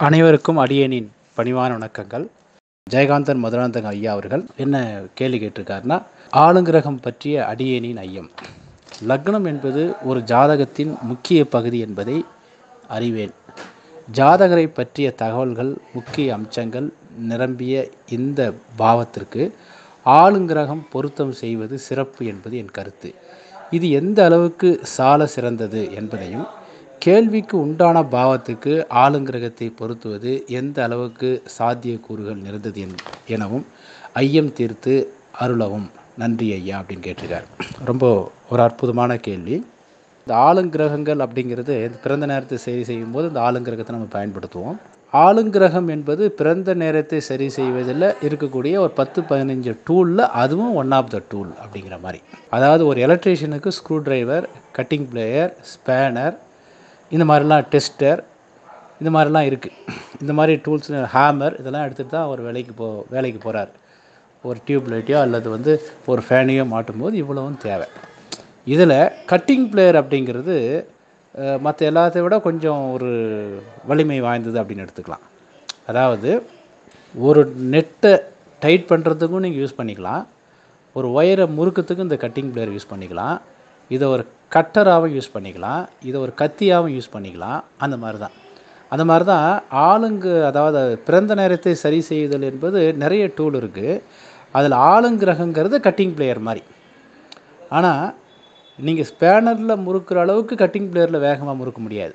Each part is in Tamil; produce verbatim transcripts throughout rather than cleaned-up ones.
அனைவருக்கும் அடியேனின் பணிவான வணக்கங்கள். ஜெயகாந்தன் மதுராந்தகம் ஐயா அவர்கள் என்ன கேள்வி கேட்டிருக்காருன்னா, ஆளுங்கிரகம் பற்றிய அடியேனின் ஐயம். லக்னம் என்பது ஒரு ஜாதகத்தின் முக்கிய பகுதி என்பதை அறிவேன். ஜாதகரை பற்றிய தகவல்கள், முக்கிய அம்சங்கள் நிரம்பிய இந்த பாவத்திற்கு ஆளுங்கிரகம் பொருத்தம் செய்வது சிறப்பு என்பது என் கருத்து. இது எந்த அளவுக்கு சால சிறந்தது என்பதையும், கேள்விக்கு உண்டான பாவத்துக்கு ஆளுங்கிரகத்தை பொருத்துவது எந்த அளவுக்கு சாத்தியக்கூறுகள் நிறைந்தது எனவும் ஐயம் தீர்த்து அருளவும். நன்றி ஐயா அப்படின்னு கேட்டிருக்கார். ரொம்ப ஒரு அற்புதமான கேள்வி. இந்த ஆளுங்கிரகங்கள் அப்படிங்கிறது பிறந்த நேரத்தை சரி செய்யும் போது இந்த ஆளுங்கிரகத்தை நம்ம பயன்படுத்துவோம். ஆளுங்கிரகம் என்பது பிறந்த நேரத்தை சரி செய்வதில் இருக்கக்கூடிய ஒரு பத்து பதினஞ்சு டூலில் அதுவும் ஒன் ஆஃப் த டூல் அப்படிங்கிற மாதிரி. அதாவது ஒரு எலக்ட்ரீஷியனுக்கு screw driver, cutting plier, spanner, இந்த மாதிரிலாம் டெஸ்டர், இந்த மாதிரிலாம் இருக்குது. இந்த மாதிரி டூல்ஸ், ஹேமர், இதெல்லாம் எடுத்துகிட்டு தான் அவர் வேலைக்கு போ வேலைக்கு போகிறார். ஒரு டியூப் லைட்டையோ அல்லது வந்து ஒரு ஃபேனையோ மாட்டும் போது இவ்வளவும் தேவை. இதில் கட்டிங் பிளேயர் அப்படிங்கிறது மற்ற எல்லாத்தை விட கொஞ்சம் ஒரு வலிமை வாய்ந்தது அப்படின்னு எடுத்துக்கலாம். அதாவது ஒரு நெட்டை டைட் பண்ணுறதுக்கும் நீங்கள் யூஸ் பண்ணிக்கலாம், ஒரு ஒயரை முறுக்கிறதுக்கும் இந்த கட்டிங் பிளேயர் யூஸ் பண்ணிக்கலாம், இதை ஒரு கட்டராகவும் யூஸ் பண்ணிக்கலாம், இதை ஒரு கத்தியாகவும் யூஸ் பண்ணிக்கலாம். அந்த மாதிரி தான் அந்த மாதிரி தான் ஆளுங்கு அதாவது பிறந்த நேரத்தை சரி செய்தல் என்பது நிறைய டூல் இருக்குது. அதில் ஆளுங்கிரகங்கிறது கட்டிங் பிளேயர் மாதிரி. ஆனால் நீங்கள் ஸ்பேனரில் முறுக்கிற அளவுக்கு கட்டிங் பிளேயரில் வேகமாக முறுக்க முடியாது.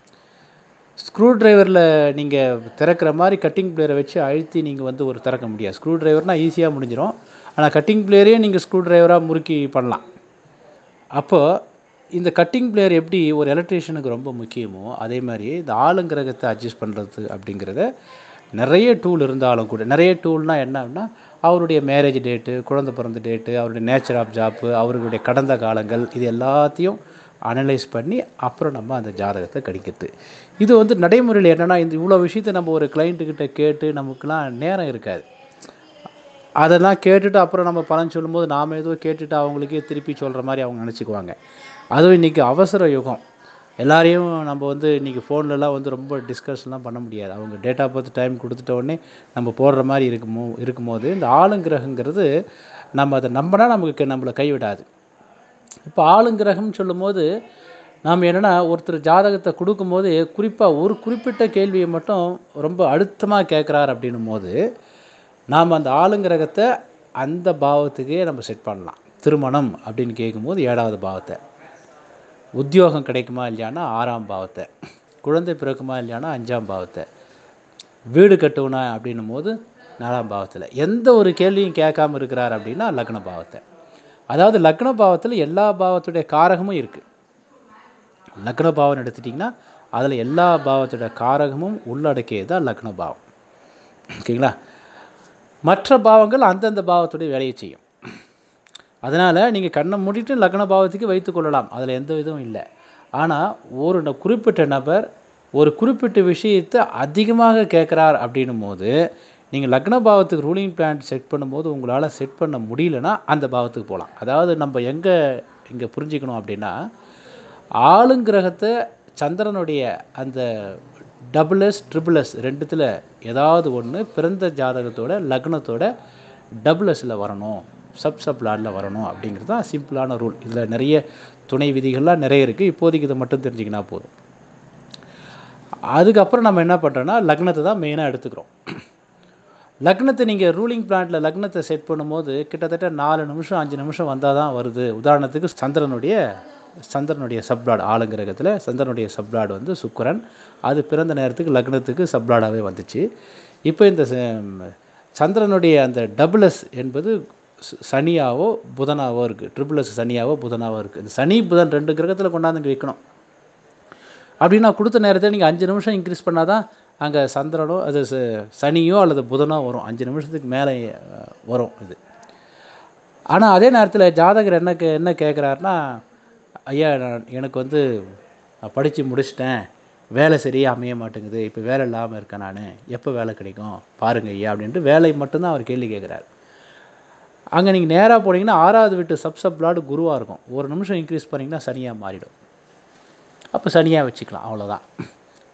ஸ்க்ரூ டிரைவரில் நீங்கள் திறக்கிற மாதிரி கட்டிங் பிளேயரை வச்சு அழுத்தி நீங்கள் வந்து ஒரு திறக்க முடியாது. ஸ்க்ரூ டிரைவர்னால் ஈஸியாக முடிஞ்சிடும். ஆனால் கட்டிங் பிளேயரே நீங்கள் ஸ்க்ரூ டிரைவராக முறுக்கி பண்ணலாம். அப்போது இந்த கட்டிங் பிளேயர் எப்படி ஒரு எலக்ட்ரீஷியனுக்கு ரொம்ப முக்கியமோ, அதே மாதிரி இந்த ஆளுங்கிரகத்தை அட்ஜஸ்ட் பண்ணுறது அப்படிங்கிறத நிறைய டூல் இருந்தாலும் கூட, நிறைய டூல்னால் என்னன்னா அவருடைய மேரேஜ் டேட்டு, குழந்தை பிறந்த டேட்டு, அவருடைய நேச்சர் ஆஃப் ஜாப்பு, அவர்களுடைய கடந்த காலங்கள், இது எல்லாத்தையும் அனலைஸ் பண்ணி அப்புறம் நம்ம அந்த ஜாதகத்தை கணிக்கிறது. இது வந்து நடைமுறையில் என்னென்னா, இந்த இவ்வளோ விஷயத்தை நம்ம ஒரு கிளைண்ட்டுக்கிட்ட கேட்டு நமக்குலாம் நேரம் இருக்காது. அதெல்லாம் கேட்டுட்டு அப்புறம் நம்ம பலன் சொல்லும்போது நாம் ஏதோ கேட்டுட்டு அவங்களுக்கே திருப்பி சொல்கிற மாதிரி அவங்க நினச்சிக்குவாங்க. அதுவும் இன்றைக்கி அவசர யுகம். எல்லாரையும் நம்ம வந்து இன்றைக்கி ஃபோன்லலாம் வந்து ரொம்ப டிஸ்கஷன்லாம் பண்ண முடியாது. அவங்க டேட்டா பார்த்து டைம் கொடுத்துட்ட உடனே நம்ம போடுற மாதிரி இருக்குமோ இருக்கும்போது இந்த ஆளுங்கிரகங்கிறது நம்ம அதை நம்பினா நமக்கு நம்மளை கைவிடாது. இப்போ ஆளுங்கிரகம்னு சொல்லும்போது நாம் என்னென்னா, ஒருத்தர் ஜாதகத்தை கொடுக்கும்போது குறிப்பாக ஒரு குறிப்பிட்ட கேள்வியை மட்டும் ரொம்ப அழுத்தமாக கேட்குறார் அப்படின்னும் போது நாம் அந்த ஆளுங்கிரகத்தை அந்த பாவத்துக்கே நம்ம செட் பண்ணலாம். திருமணம் அப்படின்னு கேட்கும்போது ஏழாவது பாவத்தை, உத்தியோகம் கிடைக்குமா இல்லையானா ஆறாம் பாவத்தை, குழந்தை பிறக்குமா இல்லையானா அஞ்சாம் பாவத்தை, வீடு கட்டுவனா அப்படின்னும் போது நாலாம் பாவத்தில், எந்த ஒரு கேள்வியும் கேட்காமல் இருக்கிறார் அப்படின்னா லக்ன பாவத்தை. அதாவது லக்ன பாவத்தில் எல்லா பாவத்துடைய காரகமும் இருக்குது. லக்ன பாவம் எடுத்துட்டிங்கன்னா அதில் எல்லா பாவத்துடைய காரகமும் உள்ளடக்கியது தான் லக்ன பாவம். ஓகேங்களா? மற்ற பாவங்கள் அந்தந்த பாவத்துடைய வேலையை செய்யும். அதனால் நீங்கள் கண்ணை மூடிட்டு லக்ன பாவத்துக்கு வைத்து கொள்ளலாம், அதில் எந்த இதுவும் இல்லை. ஆனால் ஒரு குறிப்பிட்ட நபர் ஒரு குறிப்பிட்ட விஷயத்தை அதிகமாக கேட்குறார் அப்படின்னும் போது நீங்கள் லக்ன பாவத்துக்கு ரூலிங் பிளான் செட் பண்ணும்போது உங்களால் செட் பண்ண முடியலன்னா அந்த பாவத்துக்கு போகலாம். அதாவது நம்ம எங்கே இங்கே புரிஞ்சுக்கணும் அப்படின்னா, ஆளுங்கிரகத்தை சந்திரனுடைய அந்த டபுள் எஸ் ட்ரிபிள் எஸ் ரெண்டுத்தில் ஏதாவது ஒன்று பிறந்த ஜாதகத்தோட லக்னத்தோட டபுள் எஸ்ஸில் வரணும், சப் சப் லாடில் வரணும் அப்படிங்கிறது தான் சிம்பிளான ரூல். இதில் நிறைய துணை விதிகள்லாம் நிறைய இருக்குது. இப்போதைக்கு இதை மட்டும் தெரிஞ்சிக்கினா போதும். அதுக்கப்புறம் நம்ம என்ன பண்ணுறோன்னா லக்னத்தை தான் மெயினாக எடுத்துக்கிறோம். லக்னத்தை நீங்கள் ரூலிங் பிளான்ட்டில் லக்னத்தை செட் பண்ணும்போது கிட்டத்தட்ட நாலு நிமிஷம் அஞ்சு நிமிஷம் வந்தால் தான் வருது. உதாரணத்துக்கு சந்திரனுடைய சந்திரனுடைய சப்ளாட், ஆளுங்கிரகத்தில் சந்திரனுடைய சப்ளாட் வந்து சுக்கிரன், அது பிறந்த நேரத்துக்கு லக்னத்துக்கு சப்ளாடாகவே வந்துச்சு. இப்போ இந்த சந்திரனுடைய அந்த டபுள் எஸ் என்பது சனியாவோ புதனாவோ இருக்குது. ட்ரிபிள் எஸ் சனியாவோ புதனாவோ இருக்குது. இந்த சனி புதன் ரெண்டு கிரகத்தில் கொண்டாந்து இங்கே வைக்கணும். அப்படின்னா கொடுத்த நேரத்தில் நீங்கள் அஞ்சு நிமிஷம் இன்க்ரீஸ் பண்ணால் தான் அங்கே சந்திரனோ அது சனியோ அல்லது புதனோ வரும். அஞ்சு நிமிஷத்துக்கு மேலே வரும் இது. ஆனால் அதே நேரத்தில் ஜாதகர் என்ன கே என்ன கேட்குறாருன்னா, ஐயா நான் எனக்கு வந்து படித்து முடிச்சிட்டேன், வேலை சரியாக அமைய மாட்டேங்குது, இப்போ வேலை இல்லாமல் இருக்கேன், நான் எப்போ வேலை கிடைக்கும் பாருங்கள் ஐயா அப்படின்ட்டு வேலை மட்டும்தான் அவர் கேள்வி கேட்குறாரு. அங்கே நீங்கள் நேராக போனீங்கன்னா ஆறாவது வீட்டு சப் சப் லாடு குருவாக இருக்கும். ஒரு நிமிஷம் இன்க்ரீஸ் பண்ணிங்கன்னா சனியாக மாறிடும். அப்போ சனியாக வச்சுக்கலாம், அவ்வளோதான்.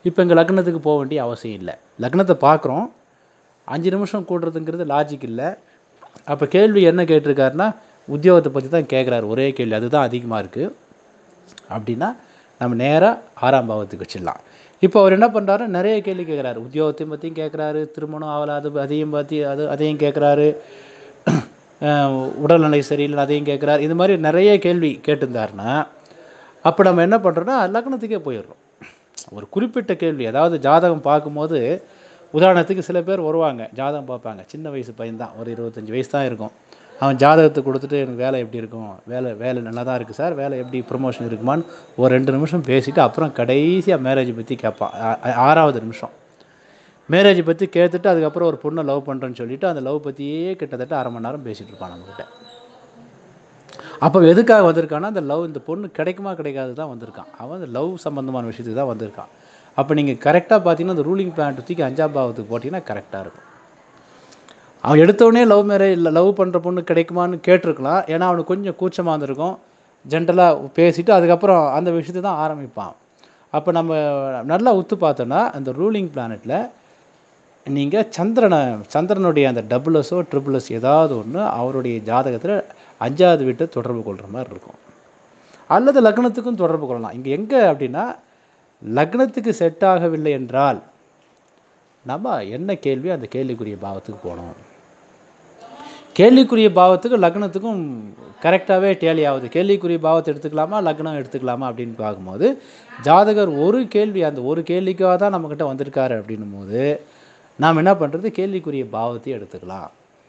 இப்போ இங்கே லக்னத்துக்கு போக வேண்டிய அவசியம் இல்லை. லக்னத்தை பார்க்குறோம், அஞ்சு நிமிஷம் கூடுறதுங்கிறது லாஜிக் இல்லை. அப்போ கேள்வி என்ன கேட்டிருக்காருன்னா உத்தியோகத்தை பற்றி தான் கேட்குறாரு, ஒரே கேள்வி அதுதான் அதிகமாக இருக்குது. அப்படின்னா நம்ம நேராக ஆறாம் பாவத்துக்கு வச்சிடலாம். இப்போ அவர் என்ன பண்ணுறாரு, நிறைய கேள்வி கேட்குறாரு. உத்தியோகத்தையும் பற்றியும் கேட்குறாரு, திருமணம் ஆகலை அது அதையும் பற்றி அது அதையும் கேட்குறாரு, உடல்நிலை சரியில்லை அதையும் கேட்குறாரு. இது மாதிரி நிறைய கேள்வி கேட்டிருந்தாருன்னா அப்போ நம்ம என்ன பண்ணுறோன்னா லக்னத்துக்கே போயிடுறோம். ஒரு குறிப்பிட்ட கேள்வி, அதாவது ஜாதகம் பார்க்கும்போது உதாரணத்துக்கு சில பேர் வருவாங்க, ஜாதகம் பார்ப்பாங்க, சின்ன வயசு பையன் தான், ஒரு இருபத்தஞ்சி வயசு தான் இருக்கும். அவன் ஜாதகத்தை கொடுத்துட்டு எனக்கு வேலை எப்படி இருக்கும், வேலை வேலை நல்லா தான் இருக்குது சார், வேலை எப்படி ப்ரொமோஷன் இருக்குமான்னு ஒரு ரெண்டு நிமிஷம் பேசிவிட்டு அப்புறம் கடைசியாக மேரேஜ் பற்றி கேட்பான். ஆறாவது நிமிஷம் மேரேஜ் பற்றி கேட்டுட்டு அதுக்கப்புறம் ஒரு பொண்ணை லவ் பண்ணுறேன்னு சொல்லிவிட்டு அந்த லவ் பற்றியே கிட்டத்தட்ட அரை மணி நேரம் பேசிகிட்டு இருப்பான் நம்மக்கிட்ட. அப்போ எதுக்காக வந்திருக்கான்னா அந்த லவ், இந்த பொண்ணு கிடைக்குமா கிடைக்காது தான் வந்திருக்கான். அவன் அந்த லவ் சம்மந்தமான விஷயத்துக்கு தான் வந்திருக்கான். அப்போ நீங்கள் கரெக்டாக பார்த்தீங்கன்னா அந்த ரூலிங் பிளான் தூக்கி அஞ்சாம் பாவத்துக்கு போட்டிங்கன்னா கரெக்டாக இருக்கும். அவன் எடுத்தவொடனே லவ் மேரேஜ் இல்லை லவ் பண்ணுற பொண்ணு கிடைக்குமான்னு கேட்டிருக்கலாம். ஏன்னா அவனுக்கு கொஞ்சம் கூச்சமாக இருந்திருக்கும். ஜென்ரலாக பேசிவிட்டு அதுக்கப்புறம் அந்த விஷயத்தை தான் ஆரம்பிப்பான். அப்போ நம்ம நல்லா உத்து பார்த்தோன்னா அந்த ரூலிங் பிளானட்டில் நீங்கள் சந்திரனை சந்திரனுடைய அந்த டபுள்எஸோ ட்ரிபிள்எஸ் ஏதாவது ஒன்று அவருடைய ஜாதகத்தில் அஞ்சாவது வீட்டை தொடர்பு கொள்கிற மாதிரி இருக்கும். அல்லது லக்னத்துக்கும் தொடர்பு கொள்ளலாம். இங்கே எங்கே அப்படின்னா லக்னத்துக்கு செட் ஆகவில்லை என்றால் நம்ம என்ன கேள்வி அந்த கேள்விக்குரிய பாவத்துக்கு போகணும். கேள்விக்குரிய பாவத்துக்கு லக்னத்துக்கும் கரெக்டாகவே டேலி ஆகுது. கேள்விக்குரிய பாவத்தை எடுத்துக்கலாமா லக்னம் எடுத்துக்கலாமா அப்படின்னு பார்க்கும்போது ஜாதகர் ஒரு கேள்வி, அந்த ஒரு கேள்விக்காக தான் நம்மக்கிட்ட வந்திருக்காரு அப்படின்னும் போது நாம் என்ன பண்ணுறது, கேள்விக்குரிய பாவத்தையும் எடுத்துக்கலாம்.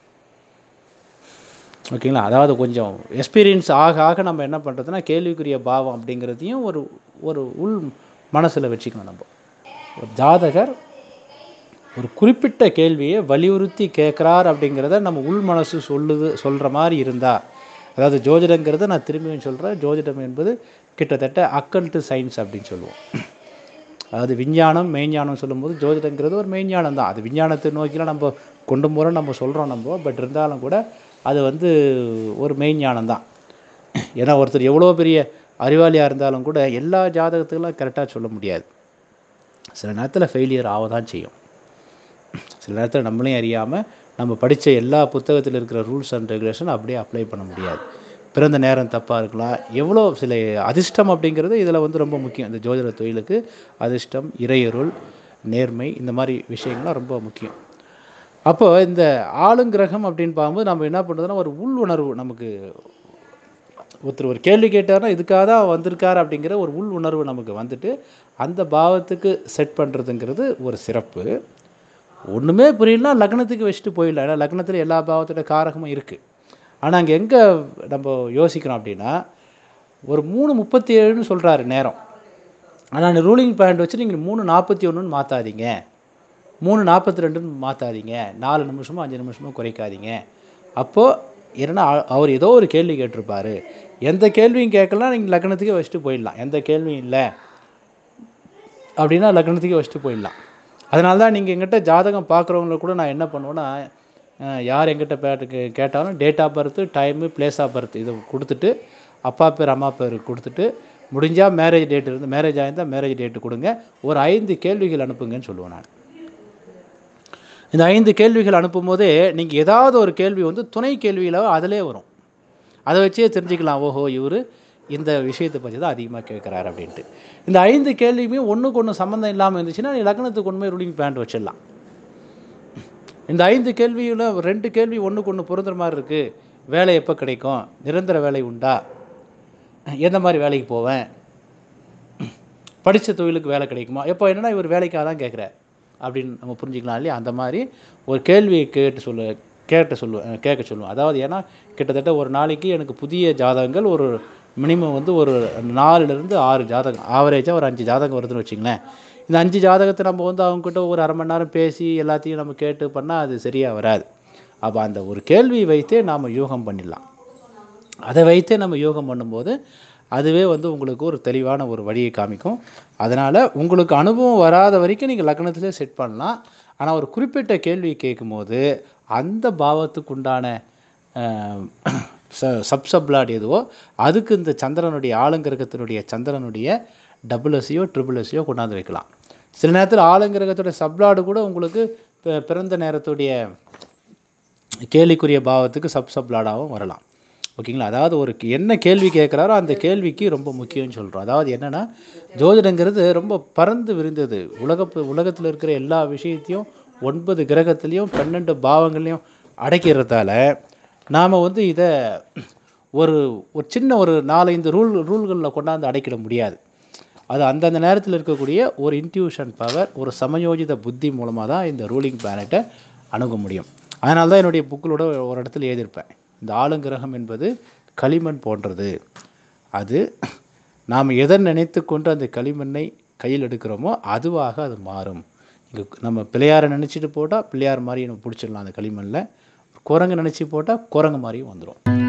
ஓகேங்களா? அதாவது கொஞ்சம் எக்ஸ்பீரியன்ஸ் ஆக ஆக நம்ம என்ன பண்ணுறதுன்னா கேள்விக்குரிய பாவம் அப்படிங்கிறதையும் ஒரு ஒரு உள் மனசில் வச்சுக்கணும். நம்ம ஒரு ஜாதகர் ஒரு குறிப்பிட்ட கேள்வியை வலியுறுத்தி கேட்குறார் அப்படிங்கிறத நம்ம உள் மனசு சொல்லுது சொல்கிற மாதிரி இருந்தால், அதாவது ஜோதிடங்கிறத நான் திரும்பியும் சொல்கிறேன், ஜோதிடம் என்பது கிட்டத்தட்ட அக்கல்ட்டு சயின்ஸ் அப்படின்னு சொல்லுவோம். அதாவது விஞ்ஞானம் மெய்ஞானம் சொல்லும்போது ஜோதிடங்கிறது ஒரு மெய்ஞானம் தான். அது விஞ்ஞானத்தை நோக்கிலாம் நம்ம கொண்டு போகிறோம் நம்ம சொல்கிறோம் நம்ம, பட் இருந்தாலும் கூட அது வந்து ஒரு மெய்ஞானம் தான். ஏன்னா ஒருத்தர் எவ்வளோ பெரிய அறிவாளியாக இருந்தாலும் கூட எல்லா ஜாதகத்துக்கெல்லாம் கரெக்டாக சொல்ல முடியாது. சில நேரத்தில் ஃபெயிலியர் ஆக தான் செய்யும். சில நேரத்தில் நம்மளையும் அறியாமல் நம்ம படித்த எல்லா புத்தகத்தில் இருக்கிற ரூல்ஸ் அண்ட் ரெகுலேஷன் அப்படியே அப்ளை பண்ண முடியாது. பிறந்த நேரம் தப்பாக இருக்கலாம். எவ்வளோ சில அதிர்ஷ்டம் அப்படிங்கிறது இதில் வந்து ரொம்ப முக்கியம். இந்த ஜோதிட தொழிலுக்கு அதிர்ஷ்டம், இறையருள், நேர்மை, இந்த மாதிரி விஷயங்கள்லாம் ரொம்ப முக்கியம். அப்போ இந்த ஆளுங்கிரகம் அப்படின்னு பார்க்கும்போது நம்ம என்ன பண்ணுறதுன்னா ஒரு உள் உணர்வு, நமக்கு ஒருத்தர் ஒரு கேள்வி கேட்டார்னா இதுக்காக தான் வந்திருக்கார் அப்படிங்கிற ஒரு உள் உணர்வு நமக்கு வந்துட்டு அந்த பாவத்துக்கு செட் பண்ணுறதுங்கிறது ஒரு சிறப்பு. ஒன்றுமே புரியலனா லக்னத்துக்கு வச்சுட்டு போயிடலாம். ஏன்னா லக்னத்தில் எல்லா பாவத்தோட காரகமும் இருக்குது. ஆனால் அங்கே எங்கே நம்ம யோசிக்கிறோம் அப்படின்னா ஒரு மூணு முப்பத்தி ஏழுன்னு சொல்கிறாரு நேரம். ஆனால் ரூலிங் பாயிண்ட் வச்சு நீங்கள் மூணு நாற்பத்தி ஒன்றுன்னு மாற்றாதீங்க, மூணு நாற்பத்தி ரெண்டுன்னு மாற்றாதீங்க, நாலு நிமிஷமோ அஞ்சு நிமிஷமோ குறைக்காதீங்க. அப்போது ஏன்னா அவர் ஏதோ ஒரு கேள்வி கேட்டிருப்பார். எந்த கேள்வியும் கேட்கலாம், நீங்கள் லக்னத்துக்கே வச்சுட்டு போயிடலாம். எந்த கேள்வியும் இல்லை அப்படின்னா லக்னத்துக்கே வச்சுட்டு போயிடலாம். அதனால தான் நீங்கள் எங்கிட்ட ஜாதகம் பார்க்குறவங்கள கூட நான் என்ன பண்ணுவேன்னா, யார் எங்கிட்ட பேட்டுக்கு கேட்டாலும் date of birth, time, place of birth இதை கொடுத்துட்டு அப்பா பேர் அம்மா பேர் கொடுத்துட்டு முடிஞ்சால் மேரேஜ் டேட் இருந்து மேரேஜ் ஆகிருந்தால் மேரேஜ் டேட்டு கொடுங்க, ஒரு ஐந்து கேள்விகள் அனுப்புங்கன்னு சொல்லுவேன் நான். இந்த ஐந்து கேள்விகள் அனுப்பும்போதே நீங்கள் ஏதாவது ஒரு கேள்வி வந்து துணை கேள்வியில் அதிலே வரும். அதை வச்சே தெரிஞ்சுக்கலாம், ஓஹோ இவர் இந்த விஷயத்தை பற்றி தான் அதிகமாக கேட்குறாரு அப்படின்ட்டு. இந்த ஐந்து கேள்வியுமே ஒன்றுக்கு ஒன்று சம்மந்தம் இல்லாமல் இருந்துச்சுன்னா நீ லக்னத்துக்கு ஒன்றுமே ரூலிங் பேண்ட் வச்சிடலாம். இந்த ஐந்து கேள்வியில் ரெண்டு கேள்வி ஒன்றுக்கு ஒன்று பொருந்துற மாதிரி இருக்குது. வேலை எப்போ கிடைக்கும், நிரந்தர வேலை உண்டா, எந்த மாதிரி வேலைக்கு போவேன், படித்த தொழிலுக்கு வேலை கிடைக்குமா, எப்போ என்னென்னா இவர் வேலைக்காக தான் கேட்குறார் அப்படின்னு நம்ம புரிஞ்சுக்கலாம் இல்லையா. அந்த மாதிரி ஒரு கேள்வியை கேட்டு சொல்ல கேட்ட சொல்லுவேன் கேட்க சொல்லுவேன். அதாவது ஏன்னா கிட்டத்தட்ட ஒரு நாளைக்கு எனக்கு புதிய ஜாதகங்கள் ஒரு மினிமம் வந்து ஒரு நாலுலேருந்து ஆறு ஜாதகம், ஆவரேஜாக ஒரு அஞ்சு ஜாதகம் வருதுன்னு வச்சுங்களேன். இந்த அஞ்சு ஜாதகத்தை நம்ம வந்து அவங்ககிட்ட ஒரு அரை மணி நேரம் பேசி எல்லாத்தையும் நம்ம கேட்டு பண்ணால் அது சரியாக வராது. அப்போ அந்த ஒரு கேள்வி வைத்தே நாம் யூகம் பண்ணிடலாம். அதை வைத்தே நம்ம யூகம் பண்ணும்போது அதுவே வந்து உங்களுக்கு ஒரு தெளிவான ஒரு வழியை காமிக்கும். அதனால் உங்களுக்கு அனுபவம் வராத வரைக்கும் நீங்கள் லக்னத்திலே செட் பண்ணலாம். ஆனால் ஒரு குறிப்பிட்ட கேள்வி கேட்கும்போது அந்த பாவத்துக்கு உண்டான ச சப்சப்லாட் எதுவோ அதுக்கு இந்த சந்திரனுடைய ஆளுங்கிரகத்தினுடைய சந்திரனுடைய டபுள் எஸ்ஸையோ ட்ரிபிள் எஸ்ஸையோ கொண்டாந்து வைக்கலாம். சில நேரத்தில் ஆளுங்கிரகத்துடைய சப்ளாடு கூட உங்களுக்கு பிறந்த நேரத்துடைய கேள்விக்குரிய பாவத்துக்கு சப் சப்ளாடாகவும் வரலாம். ஓகேங்களா? அதாவது ஒரு என்ன கேள்வி கேட்குறாரோ அந்த கேள்விக்கு ரொம்ப முக்கியம்னு சொல்கிறோம். அதாவது என்னென்னா, ஜோதிடங்கிறது ரொம்ப பறந்து விரிந்தது. உலக உலகத்தில் இருக்கிற எல்லா விஷயத்தையும் ஒன்பது கிரகத்துலேயும் பன்னெண்டு பாவங்கள்லையும் அடைக்கிறதால நாம் வந்து இதை ஒரு ஒரு சின்ன ஒரு நாலஞ்சு ரூல் ரூல்களில் கொண்டாந்து அடைக்கிட முடியாது. அது அந்தந்த நேரத்தில் இருக்கக்கூடிய ஒரு இன்ட்யூஷன் பவர், ஒரு சமயோஜித புத்தி மூலமாக தான் இந்த ரூலிங் பிளானட்டை அணுக முடியும். அதனால தான் என்னுடைய புக்கிலோட ஒரு இடத்துல எழுதியிருப்பேன், இந்த ஆளுங்கிரகம் என்பது களிமண் போன்றது. அது நாம் எதை நினைத்து கொண்டு அந்த களிமண்ணை கையில் எடுக்கிறோமோ அதுவாக அது மாறும். இங்கே நம்ம பிள்ளையாரை நினச்சிட்டு போட்டால் பிள்ளையார் மாதிரி நம்ம பிடிச்சிடலாம் அந்த களிமண்ணில். குரங்கு நினச்சி போட்டால் குரங்கு மாதிரியும் வந்துடும்.